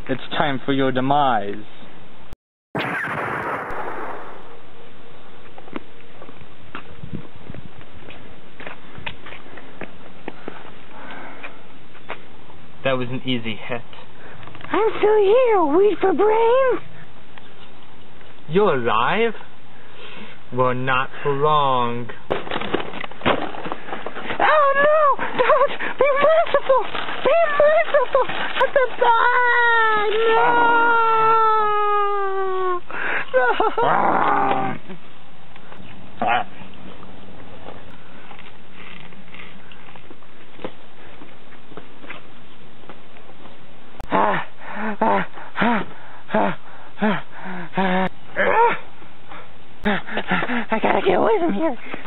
It's time for your demise. That was an easy hit. I'm still here, weed for brains. You're alive? Well, not for long. Oh no! Don't! Be merciful! Be merciful! I gotta get away from here.